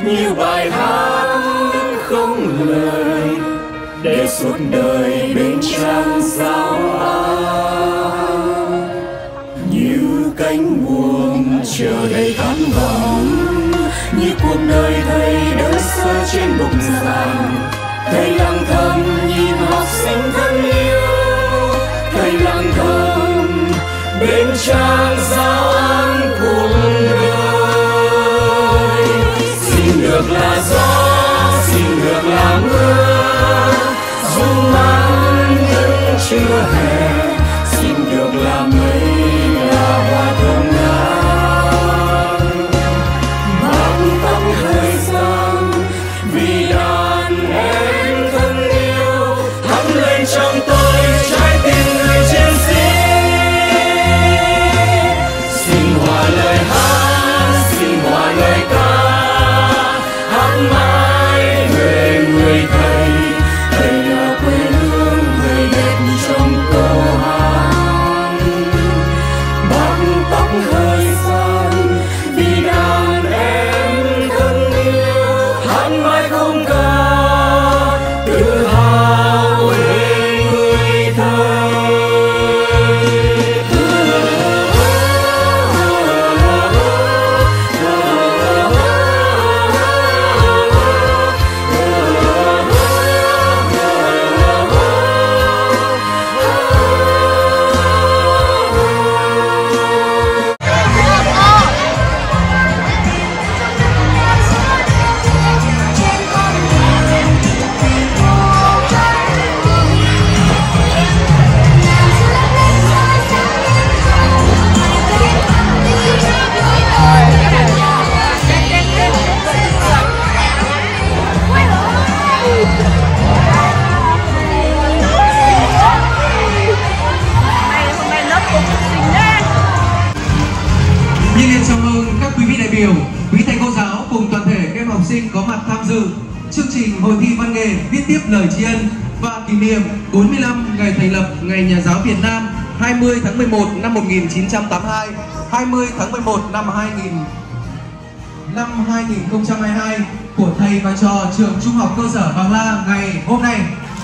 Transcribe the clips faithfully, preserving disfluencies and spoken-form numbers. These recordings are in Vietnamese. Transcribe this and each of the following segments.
như bài hát không lời để suốt đời bên trang giáo án, như cánh buồm chờ đầy khát vọng, như cuộc đời thầy đơn sơ trên bục giảng. Thầy lặng thầm nhìn học sinh thân yêu, thầy lặng thầm bên trang giáo án cuộc đời. Xin được là gió, xin được là mưa, dù mang những trưa hè. Xin được là mây, là hoa thơm ngát, bạc tóc thời gian vì đàn em thân yêu. Thắm lên trong tôi trái tim người chiến sĩ. Xin hòa lời hát, xin hòa lời ca, hát mãi về người thầy. Thầy là quê hương, thầy đẹp trong câu hát. Bạc tóc thời gian vì đàn em thân yêu. Hát mãi không ca tự hào về người thầy. Nhiệt liệt chào mừng các quý vị đại biểu, quý thầy cô giáo cùng toàn thể các em học sinh có mặt tham dự chương trình hội thi văn nghệ viết tiếp lời tri ân và kỷ niệm bốn mươi lăm ngày thành lập Ngày Nhà giáo Việt Nam hai mươi tháng mười một năm một nghìn chín trăm tám mươi hai, hai mươi tháng mười một năm hai nghìn năm hai nghìn không trăm hai mươi hai của thầy và trò trường Trung học cơ sở Bằng La ngày hôm nay.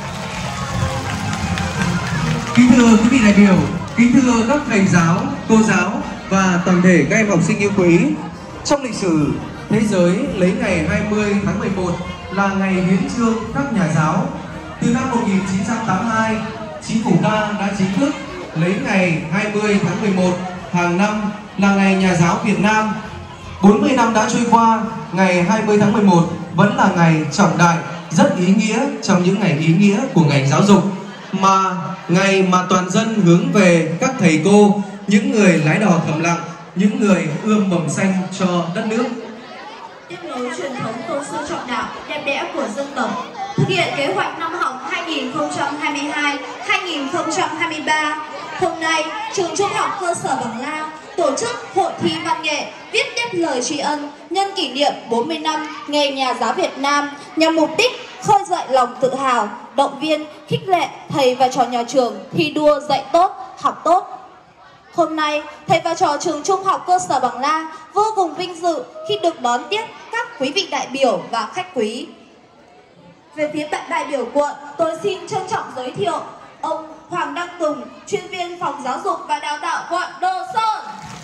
Kính thưa quý vị đại biểu, kính thưa các thầy giáo, cô giáo và toàn thể các em học sinh yêu quý. Trong lịch sử, thế giới lấy ngày hai mươi tháng mười một là ngày hiến chương các nhà giáo. Từ năm một nghìn chín trăm tám mươi hai, Chính phủ ta đã chính thức lấy ngày hai mươi tháng mười một hàng năm là Ngày Nhà giáo Việt Nam. bốn mươi năm đã trôi qua, ngày hai mươi tháng mười một vẫn là ngày trọng đại, rất ý nghĩa trong những ngày ý nghĩa của ngành giáo dục, mà ngày mà toàn dân hướng về các thầy cô, những người lái đò thầm lặng, những người ươm mầm xanh cho đất nước. Tiếp nối truyền thống tôn sư trọng đạo đẹp đẽ của dân tộc, thực hiện kế hoạch năm học hai nghìn không trăm hai mươi hai hai nghìn không trăm hai mươi ba, hôm nay trường Trung học cơ sở Bằng La tổ chức hội thi văn nghệ viết tiếp lời tri ân nhân kỷ niệm bốn mươi năm Ngày Nhà giáo Việt Nam, nhằm mục đích khơi dậy lòng tự hào, động viên, khích lệ thầy và trò nhà trường thi đua dạy tốt, học tốt. Hôm nay, thầy và trò trường Trung học cơ sở Bằng La vô cùng vinh dự khi được đón tiếp các quý vị đại biểu và khách quý. Về phía bạn đại biểu quận, tôi xin trân trọng giới thiệu ông Hoàng Đăng Tùng, chuyên viên phòng giáo dục và đào tạo quận Đồ Sơn.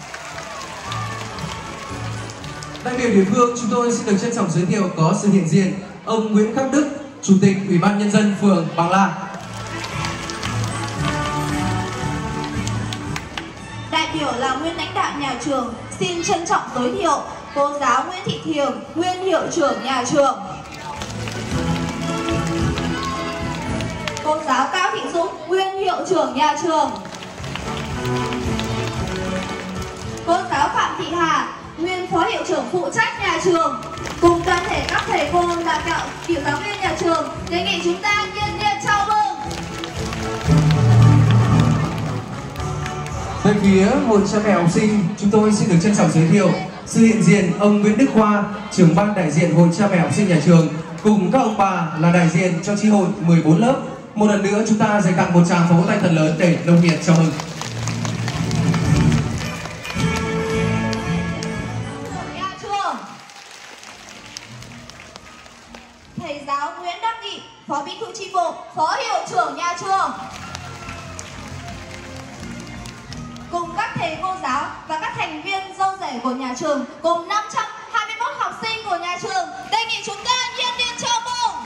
Đại biểu địa phương, chúng tôi xin được trân trọng giới thiệu có sự hiện diện ông Nguyễn Khắc Đức, Chủ tịch Ủy ban Nhân dân phường Bằng La. Đại biểu là nguyên lãnh đạo nhà trường, xin trân trọng giới thiệu cô giáo Nguyễn Thị Thiềm, nguyên hiệu trưởng nhà trường. Cô giáo Cao Thị Dũng, nguyên hiệu trưởng nhà trường. Cô giáo Phạm Thị Hà, nguyên phó hiệu trưởng phụ trách nhà trường. Cùng toàn thể các thầy cô là cạo cựu giáo viên nhà trường, đề nghị chúng ta nhiệt liệt chào mừng. Về phía hội cha mẹ học sinh, chúng tôi xin được trân trọng giới thiệu sự hiện diện ông Nguyễn Đức Khoa, trưởng ban đại diện hội cha mẹ học sinh nhà trường, cùng các ông bà là đại diện cho chi hội mười bốn lớp. Một lần nữa chúng ta dành tặng một tràng pháo tay thật lớn để nồng nhiệt chào mừng. thầy giáo Nguyễn Đắc Nghị, Phó Bí thư chi bộ, Phó hiệu trưởng nhà trường. Cùng các thầy cô giáo và các thành viên dâu rể của nhà trường, cùng năm trăm hai mươi mốt học sinh của nhà trường, đề nghị chúng ta nhiệt liệt chào mừng.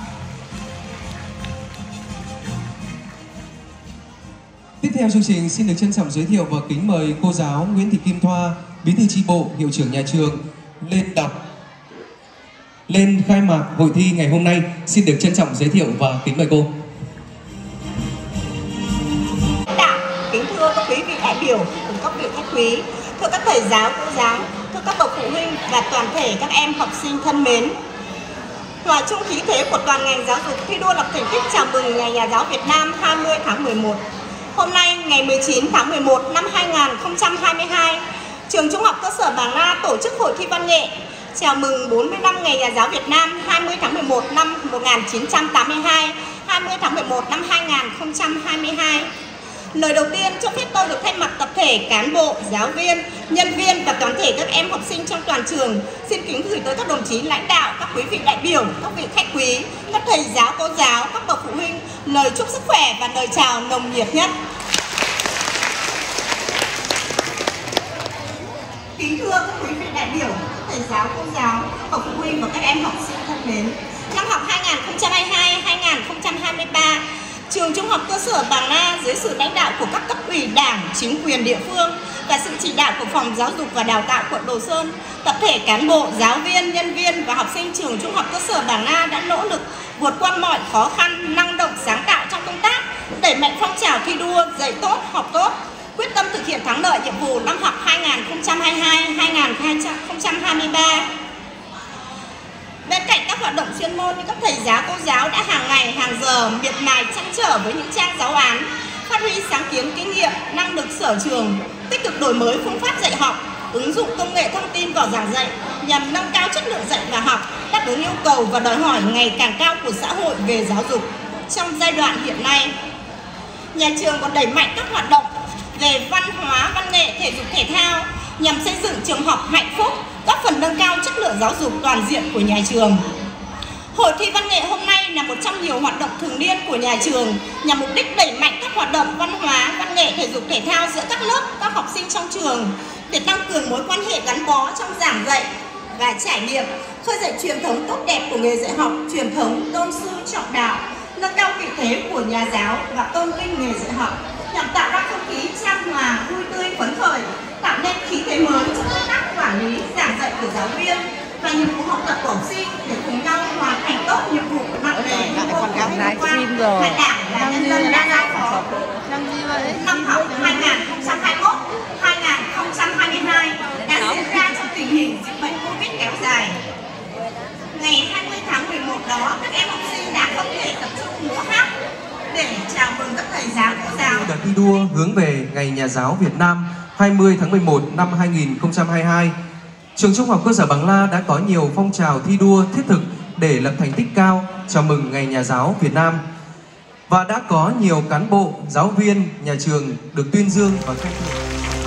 Tiếp theo chương trình xin được trân trọng giới thiệu và kính mời cô giáo Nguyễn Thị Kim Thoa, Bí thư chi bộ, hiệu trưởng nhà trường lên đọc lên khai mạc hội thi ngày hôm nay. Xin được trân trọng giới thiệu và kính mời cô. Kính thưa các quý vị đại biểu cùng các vị khách quý, thưa các thầy giáo, cô giáo, thưa các bậc phụ huynh và toàn thể các em học sinh thân mến. Hòa chung khí thế của toàn ngành giáo dục thi đua lập thành tích chào mừng Ngày Nhà giáo Việt Nam hai mươi tháng mười một. Hôm nay ngày mười chín tháng mười một năm hai nghìn không trăm hai mươi hai, trường Trung học cơ sở Bàng La tổ chức hội thi văn nghệ chào mừng bốn mươi năm Ngày Nhà giáo Việt Nam hai mươi tháng mười một năm một nghìn chín trăm tám mươi hai, hai mươi tháng mười một năm hai nghìn không trăm hai mươi hai. Lời đầu tiên cho phép tôi được thay mặt tập thể cán bộ, giáo viên, nhân viên và toàn thể các em học sinh trong toàn trường xin kính gửi tới các đồng chí lãnh đạo, các quý vị đại biểu, các vị khách quý, các thầy giáo, cô giáo, các bậc phụ huynh lời chúc sức khỏe và lời chào nồng nhiệt nhất. Kính thưa các quý vị đại biểu, các thầy giáo, cô giáo, các bậc phụ huynh và các em học sinh thân mến, năm học hai nghìn không trăm hai mươi hai hai nghìn không trăm hai mươi ba, trường Trung học cơ sở Bàng La dưới sự lãnh đạo của các cấp ủy Đảng, chính quyền địa phương và sự chỉ đạo của Phòng Giáo dục và Đào tạo quận Đồ Sơn, tập thể cán bộ, giáo viên, nhân viên và học sinh trường Trung học cơ sở Bàng La đã nỗ lực vượt qua mọi khó khăn, năng động, sáng tạo trong công tác, đẩy mạnh phong trào thi đua, dạy tốt, học tốt, quyết tâm thực hiện thắng lợi nhiệm vụ năm học hai nghìn không trăm hai mươi hai hai nghìn không trăm hai mươi ba. Bên cạnh các hoạt động chuyên môn như các thầy giáo, cô giáo đã hàng ngày, hàng giờ miệt mài chăn trở với những trang giáo án, phát huy sáng kiến, kinh nghiệm, năng lực sở trường, tích cực đổi mới phương pháp dạy học, ứng dụng công nghệ thông tin vào giảng dạy nhằm nâng cao chất lượng dạy và học, đáp ứng yêu cầu và đòi hỏi ngày càng cao của xã hội về giáo dục. Trong giai đoạn hiện nay, nhà trường còn đẩy mạnh các hoạt động về văn hóa, văn nghệ, thể dục thể thao nhằm xây dựng trường học hạnh phúc, góp phần nâng cao chất lượng giáo dục toàn diện của nhà trường. Hội thi văn nghệ hôm nay là một trong nhiều hoạt động thường niên của nhà trường nhằm mục đích đẩy mạnh các hoạt động văn hóa, văn nghệ, thể dục thể thao giữa các lớp, các học sinh trong trường để tăng cường mối quan hệ gắn bó trong giảng dạy và trải nghiệm, khơi dậy truyền thống tốt đẹp của nghề dạy học, truyền thống tôn sư trọng đạo, nâng cao vị thế của nhà giáo và tôn vinh nghề dạy học, nhằm tạo ra không khí chan hòa, vui tươi, phấn khởi, tạo nên khí thế mới trong công tác quản lý, giảng dạy của giáo viên và nhiệm vụ học tập của học sinh để cùng nhau hoàn thành tốt nhiệm vụ nặng nề như vô cùng liên quan mà Đảng và nhân dân đã giao phó. Năm học hai nghìn không trăm hai mươi mốt hai nghìn không trăm hai mươi hai đã diễn ra trong tình hình dịch bệnh Covid kéo dài. Ngày hai mươi tháng mười một đó, các em học sinh đã không thể tập trung múa hát để chào mừng các thầy giáo, cô giáo. Đợt thi đua hướng về Ngày Nhà giáo Việt Nam hai mươi tháng mười một năm hai nghìn không trăm hai mươi hai, trường Trung học cơ sở Bàng La đã có nhiều phong trào thi đua thiết thực để lập thành tích cao chào mừng Ngày Nhà giáo Việt Nam và đã có nhiều cán bộ, giáo viên, nhà trường được tuyên dương và khen thưởng.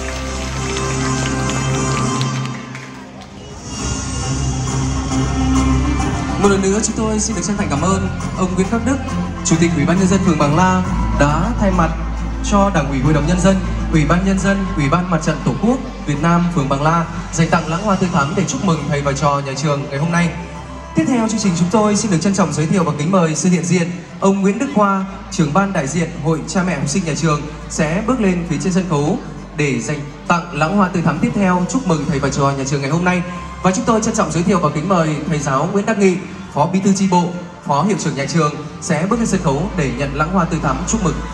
Một lần nữa chúng tôi xin được chân thành cảm ơn ông Nguyễn Khắc Đức, Chủ tịch Ủy ban Nhân dân phường Bàng La đã thay mặt cho Đảng ủy Hội đồng Nhân dân, Ủy ban Nhân dân, Ủy ban Mặt trận Tổ quốc Việt Nam phường Bàng La dành tặng lãng hoa tươi thắm để chúc mừng thầy và trò nhà trường ngày hôm nay. Tiếp theo chương trình chúng tôi xin được trân trọng giới thiệu và kính mời sự hiện diện ông Nguyễn Đức Khoa, trưởng ban đại diện Hội Cha mẹ học sinh nhà trường sẽ bước lên phía trên sân khấu để dành tặng lãng hoa tươi thắm tiếp theo chúc mừng thầy và trò nhà trường ngày hôm nay. Và chúng tôi trân trọng giới thiệu và kính mời thầy giáo Nguyễn Đắc Nghị, Phó Bí thư chi bộ, Phó hiệu trưởng nhà trường sẽ bước lên sân khấu để nhận lãng hoa tươi thắm chúc mừng.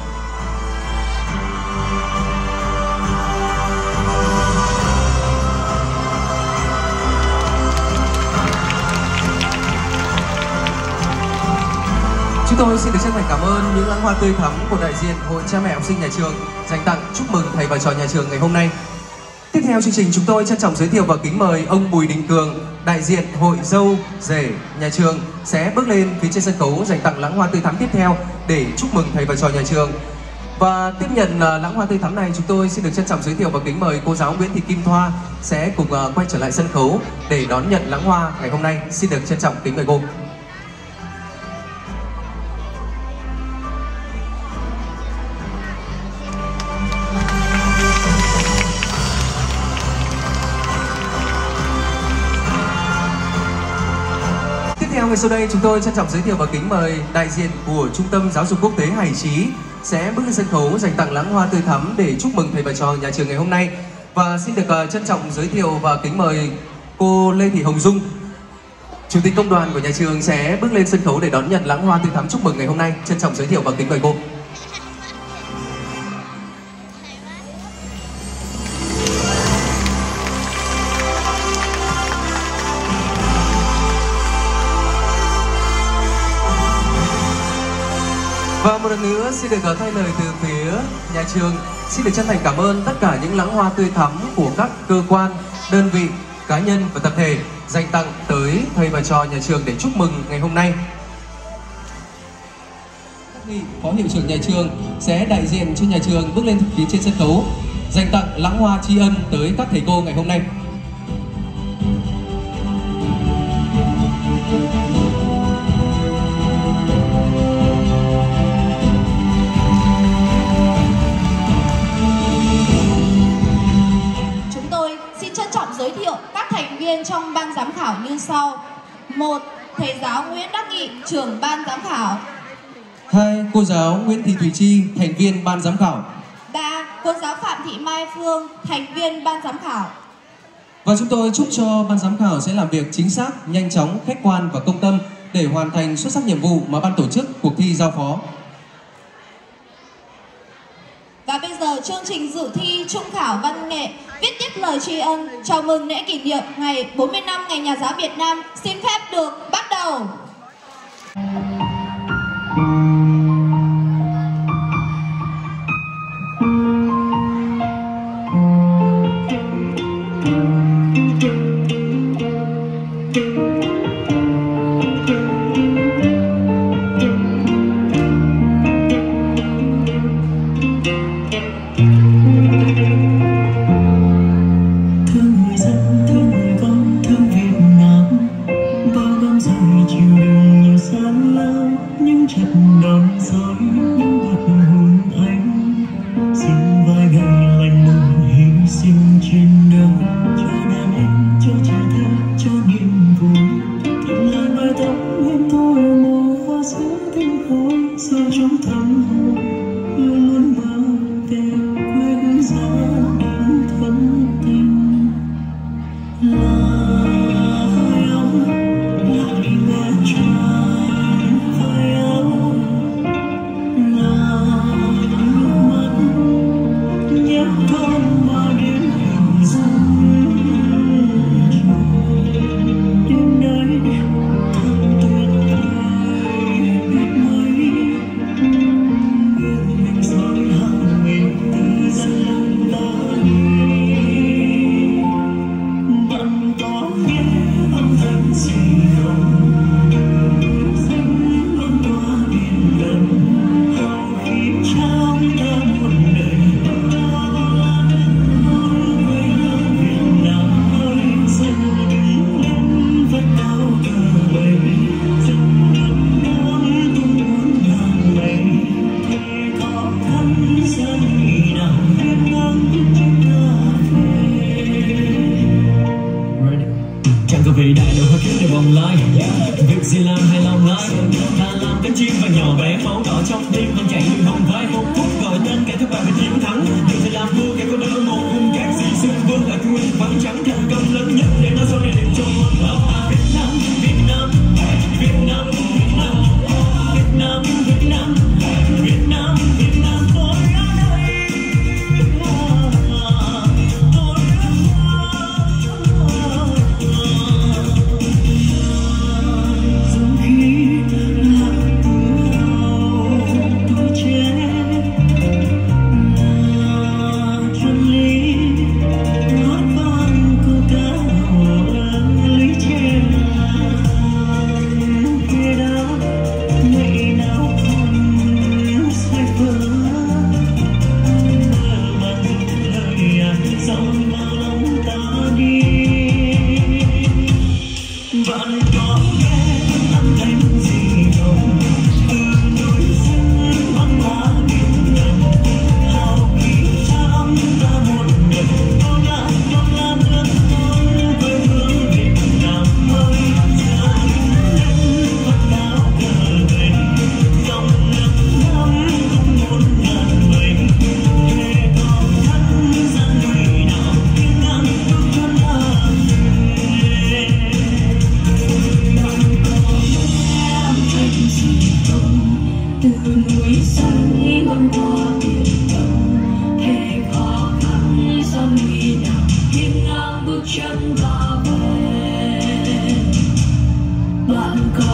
Chúng tôi xin được chân thành cảm ơn những lãng hoa tươi thắm của đại diện Hội Cha mẹ học sinh nhà trường dành tặng chúc mừng thầy và trò nhà trường ngày hôm nay. Tiếp theo chương trình chúng tôi trân trọng giới thiệu và kính mời ông Bùi Đình Cường, đại diện Hội dâu rể nhà trường sẽ bước lên phía trên sân khấu dành tặng lãng hoa tươi thắm tiếp theo để chúc mừng thầy và trò nhà trường. Và tiếp nhận lãng hoa tươi thắm này, chúng tôi xin được trân trọng giới thiệu và kính mời cô giáo Nguyễn Thị Kim Thoa sẽ cùng quay trở lại sân khấu để đón nhận lãng hoa ngày hôm nay. Xin được trân trọng kính mời cô. theo ngay sau đây, chúng tôi trân trọng giới thiệu và kính mời đại diện của Trung tâm Giáo dục Quốc tế Hải Trí sẽ bước lên sân khấu dành tặng lãng hoa tươi thắm để chúc mừng thầy và trò nhà trường ngày hôm nay. Và xin được uh, trân trọng giới thiệu và kính mời cô Lê Thị Hồng Dung, Chủ tịch Công đoàn của nhà trường sẽ bước lên sân khấu để đón nhận lãng hoa tươi thắm chúc mừng ngày hôm nay. Trân trọng giới thiệu và kính mời cô. Và một lần nữa xin được thay lời từ phía nhà trường, xin được chân thành cảm ơn tất cả những lãng hoa tươi thắm của các cơ quan, đơn vị, cá nhân và tập thể dành tặng tới thầy và trò nhà trường để chúc mừng ngày hôm nay. Phó hiệu trưởng nhà trường sẽ đại diện cho nhà trường bước lên phía trên sân khấu dành tặng lãng hoa tri ân tới các thầy cô ngày hôm nay. Giới thiệu các thành viên trong ban giám khảo như sau. Một, thầy giáo Nguyễn Đắc Nghị, trưởng ban giám khảo. Hai, cô giáo Nguyễn Thị Thùy Chi, thành viên ban giám khảo. Ba, cô giáo Phạm Thị Mai Phương, thành viên ban giám khảo. Và chúng tôi chúc cho ban giám khảo sẽ làm việc chính xác, nhanh chóng, khách quan và công tâm để hoàn thành xuất sắc nhiệm vụ mà ban tổ chức cuộc thi giao phó. Và bây giờ chương trình dự thi trung khảo văn nghệ viết tiếp lời tri ân chào mừng lễ kỷ niệm ngày bốn mươi năm Ngày Nhà giáo Việt Nam xin phép được bắt đầu.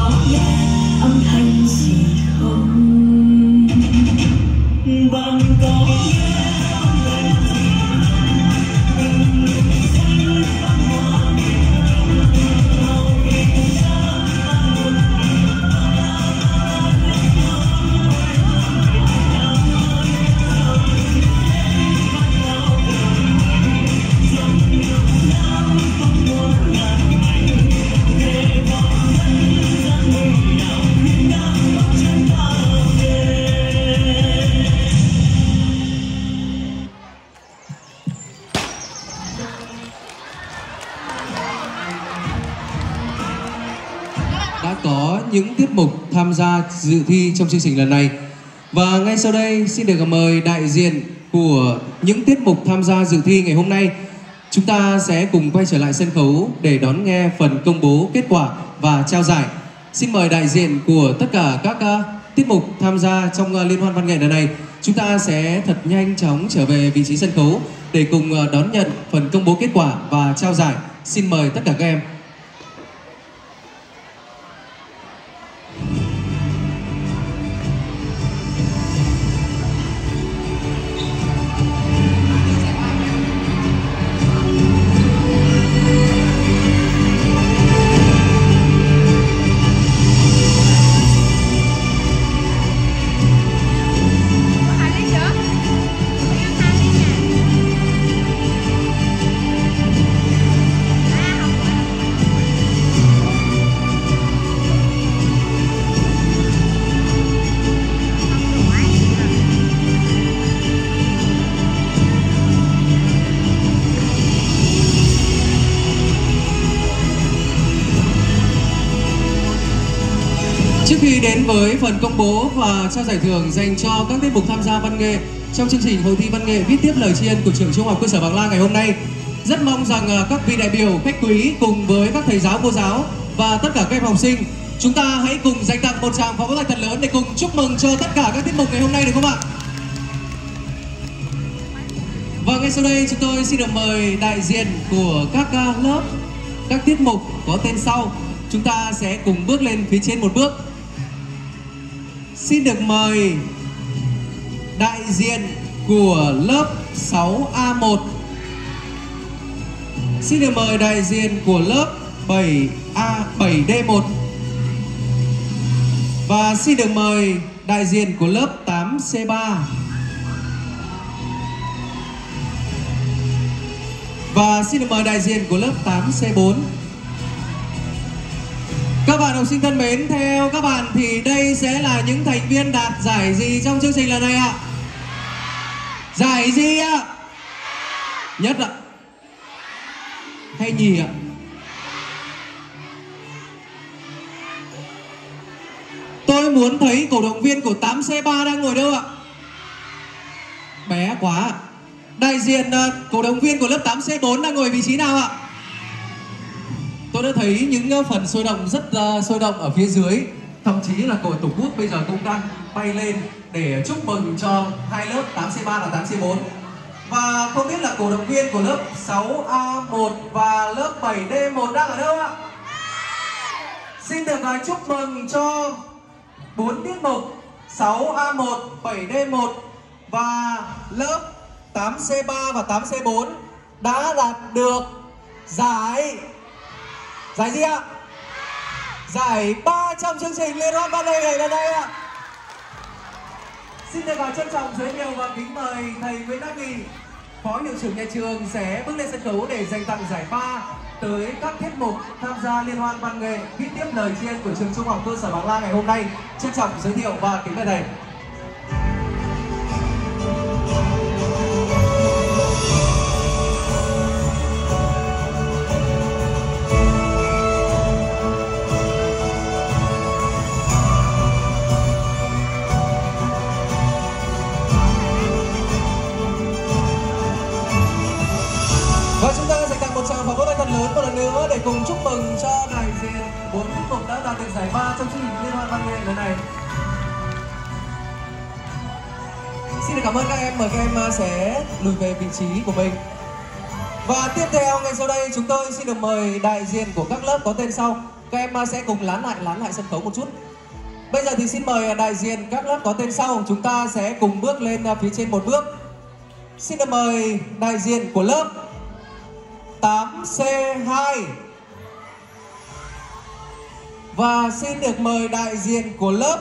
có âm thanh gì không? Bạn có đã có những tiết mục tham gia dự thi trong chương trình lần này. Và ngay sau đây xin được mời đại diện của những tiết mục tham gia dự thi ngày hôm nay. Chúng ta sẽ cùng quay trở lại sân khấu để đón nghe phần công bố kết quả và trao giải. Xin mời đại diện của tất cả các uh, tiết mục tham gia trong uh, liên hoan văn nghệ lần này. Chúng ta sẽ thật nhanh chóng trở về vị trí sân khấu để cùng uh, đón nhận phần công bố kết quả và trao giải. Xin mời tất cả các em. Trước khi đến với phần công bố và trao giải thưởng dành cho các tiết mục tham gia văn nghệ trong chương trình hội thi văn nghệ viết tiếp lời tri ân của trường Trung học cơ sở Bàng La ngày hôm nay, rất mong rằng các vị đại biểu, khách quý cùng với các thầy giáo, cô giáo và tất cả các em học sinh, chúng ta hãy cùng dành tặng một tràng pháo tay thật lớn để cùng chúc mừng cho tất cả các tiết mục ngày hôm nay, được không ạ? Và ngay sau đây chúng tôi xin được mời đại diện của các lớp, các tiết mục có tên sau. Chúng ta sẽ cùng bước lên phía trên một bước. Xin được mời đại diện của lớp sáu A một. Xin được mời đại diện của lớp bảy A bảy D một. Và xin được mời đại diện của lớp tám C ba. Và xin được mời đại diện của lớp tám C bốn. Các bạn học sinh thân mến, theo các bạn thì đây sẽ là những thành viên đạt giải gì trong chương trình lần này ạ? Giải gì ạ? Nhất ạ? Hay nhì ạ? Tôi muốn thấy cổ động viên của tám C ba đang ngồi đâu ạ? Bé quá ạ. Đại diện uh, cổ động viên của lớp tám C bốn đang ngồi vị trí nào ạ? Tôi đã thấy những phần sôi động rất uh, sôi động ở phía dưới. Thậm chí là còi Tổ quốc bây giờ cũng đang bay lên để chúc mừng cho hai lớp tám C ba và tám C bốn. Và không biết là cổ động viên của lớp sáu A một và lớp bảy D một đang ở đâu ạ? Xin được uh, chúc mừng cho bốn tiết mục sáu A một, bảy D một và lớp tám C ba và tám C bốn đã đạt được giải giải gì ạ? Giải ba trong chương trình liên hoan văn nghệ ngày lần này ạ. Xin được trân trọng giới thiệu và kính mời thầy Nguyễn Đắc Nghị, phó hiệu trưởng nhà trường sẽ bước lên sân khấu để dành tặng giải ba tới các tiết mục tham gia liên hoan văn nghệ viết tiếp lời tri ân của trường Trung học cơ sở Bàng La ngày hôm nay. Trân trọng giới thiệu và kính mời thầy. Và chúng ta dành tặng một tràng pháo tay thật lớn một lần nữa để cùng chúc mừng cho đại diện bốn tiết mục đã đạt được giải ba trong chương trình liên hoan văn nghệ lần này. Xin được cảm ơn các em, mời các em sẽ lùi về vị trí của mình. Và tiếp theo ngay sau đây chúng tôi xin được mời đại diện của các lớp có tên sau. Các các em sẽ cùng lán lại lán lại sân khấu một chút. Bây giờ thì xin mời đại diện các lớp có tên sau, chúng ta sẽ cùng bước lên phía trên một bước. Xin được mời đại diện của lớp tám C hai. Và xin được mời đại diện của lớp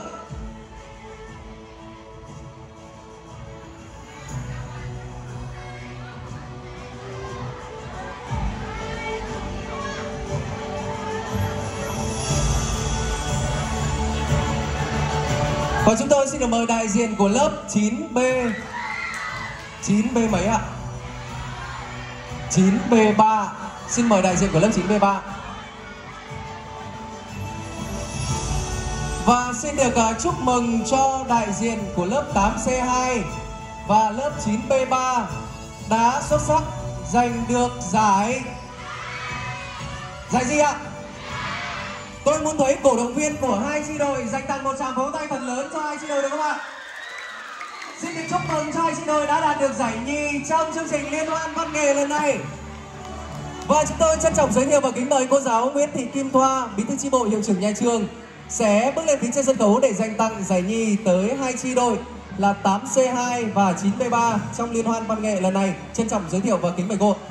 Và chúng tôi xin được mời đại diện của lớp chín B. chín B mấy ạ? chín B ba. Xin mời đại diện của lớp chín B ba. Và xin được uh, chúc mừng cho đại diện của lớp tám C hai và lớp chín B ba đã xuất sắc giành được giải. Giải gì ạ? Tôi muốn thấy cổ động viên của hai chi đội dành tặng một tràng vỗ tay thật lớn cho hai chi đội được không ạ? Xin được chúc mừng cho hai chi đội đã đạt được giải nhì trong chương trình liên hoan văn nghệ lần này. Và chúng tôi trân trọng giới thiệu và kính mời cô giáo Nguyễn Thị Kim Thoa, bí thư chi bộ, hiệu trưởng nhà trường sẽ bước lên phía trên sân khấu để dành tặng giải nhì tới hai chi đội là tám C hai và chín B ba trong liên hoan văn nghệ lần này. Trân trọng giới thiệu và kính mời cô.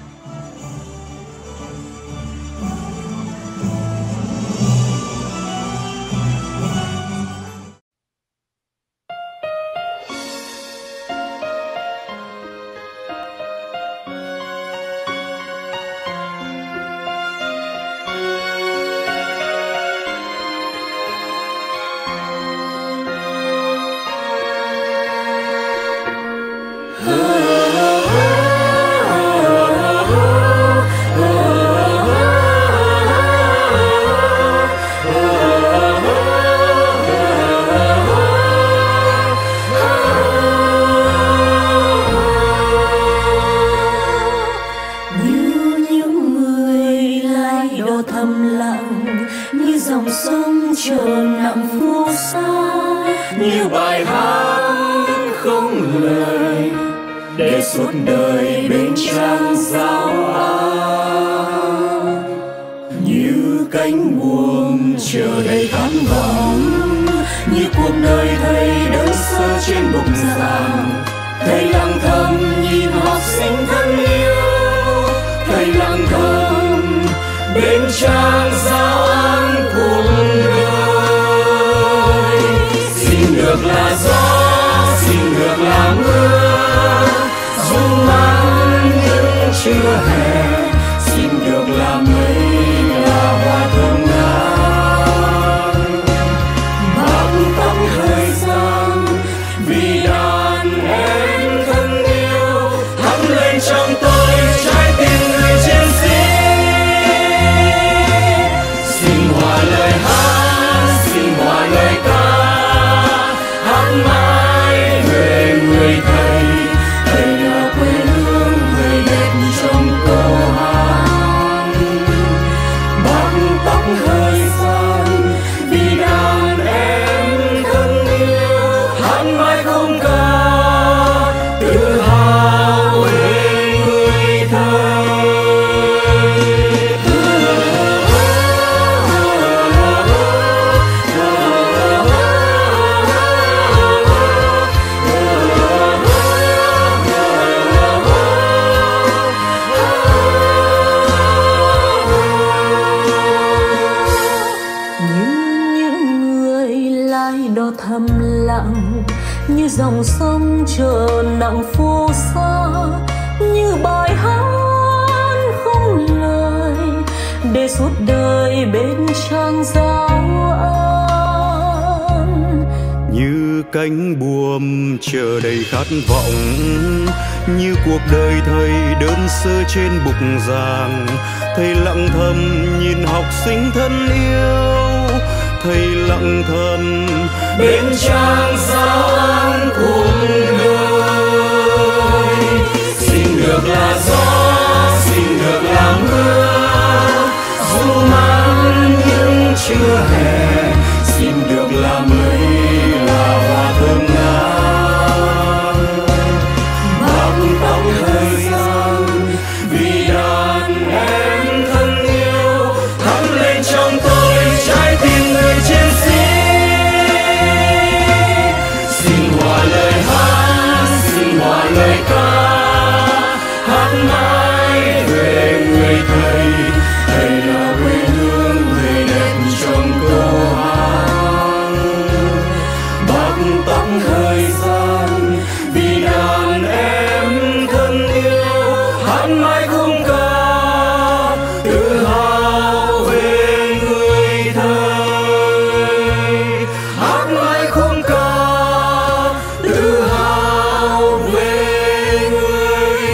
Như bài hát không lời để suốt đời bên trang giáo án, như cánh buồm chờ đầy khát vọng, như cuộc đời thầy đơn sơ trên bục giảng. Thầy lặng thầm nhìn học sinh thân yêu, thầy lặng thầm bên trang giáo án cuộc đời. Xin được là gió, xin được là mưa, dù mang những trưa hè. Xin được là mây, là hoa thơm ngát, bạc tóc thời gian vì đàn em thân yêu. Thắm lên trong tôi trái tim người chiến sĩ. Xin hòa lời hát, xin hòa lời ca, mãi về người thầy. Thầy là quê hương người đẹp trong câu hát, bạc tóc thời gian vì đàn em thân yêu. Hát mãi không ca tự hào về người thầy. Thầm lặng như dòng sông chờ nặng phù sa, như bài hát không lời để suốt đời bên trang giáo án. Như cánh buồm chờ đầy khát vọng, như cuộc đời thầy đơn sơ trên bục giảng. Thầy lặng thầm nhìn học sinh thân yêu, thầy lặng thầm bên trang giáo án cuộc đời. Xin được là gió, xin được là mưa, dù mang những trưa hè. Xin được là mây, là hoa thơm ngát, bạc tóc thời gian vì đàn em thân yêu. Thắm lên trong tôi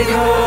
thôi.